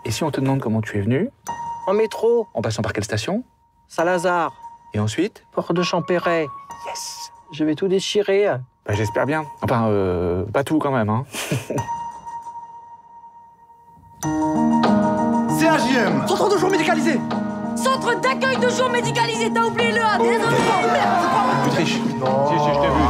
Et si on te demande comment tu es venu? En métro, En passant par quelle station? Saint-Lazare, Et ensuite? Port de Champéret. Yes! Je vais tout déchirer. Bah, j'espère bien. Enfin, pas tout quand même, hein. CAJM, Centre de jour médicalisé. Centre d'accueil de jour médicalisé, t'as oublié le A, désolé. Tu triches. Non. Si, je t'ai vu.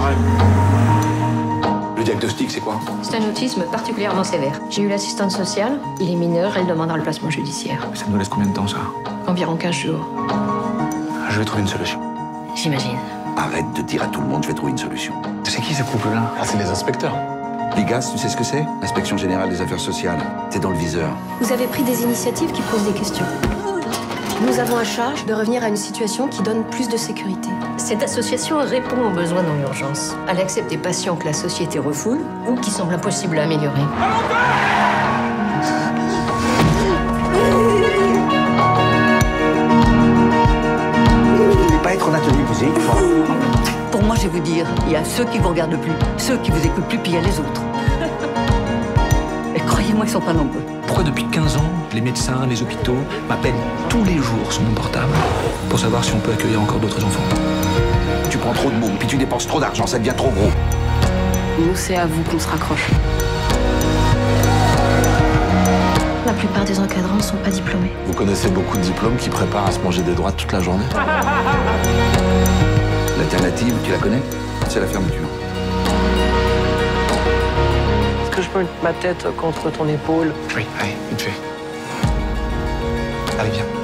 Le diagnostic, c'est quoi? C'est un autisme particulièrement sévère. J'ai eu l'assistante sociale, il est mineur, elle demandera le placement judiciaire. Ça nous laisse combien de temps, ça? Environ 15 jours. Je vais trouver une solution. J'imagine. Arrête de dire à tout le monde, je vais trouver une solution. C'est qui ce couple-là? Ah, c'est les inspecteurs. L'IGAS, tu sais ce que c'est? L'Inspection Générale des Affaires Sociales. T'es dans le viseur. Vous avez pris des initiatives qui posent des questions. Nous avons à charge de revenir à une situation qui donne plus de sécurité. Cette association répond aux besoins dans l'urgence. Elle accepte des patients que la société refoule ou qui semblent impossibles à améliorer. Pas être en atelier musique, Pour moi, je vais vous dire, il y a ceux qui vous regardent plus, ceux qui vous écoutent plus, puis il y a les autres. Et croyez-moi, ils sont pas nombreux. Pourquoi depuis 15 ans, les médecins, les hôpitaux m'appellent tous les jours sur mon portable pour savoir si on peut accueillir encore d'autres enfants? Tu prends trop de mots, puis tu dépenses trop d'argent, ça devient trop gros. Nous, c'est à vous qu'on se raccroche. La plupart des encadrants ne sont pas diplômés. Vous connaissez beaucoup de diplômes qui préparent à se manger des droits toute la journée. L'alternative, tu la connais? C'est la fermeture. Est-ce que je peux mettre ma tête contre ton épaule? Oui, allez, vite fait. Allez, viens.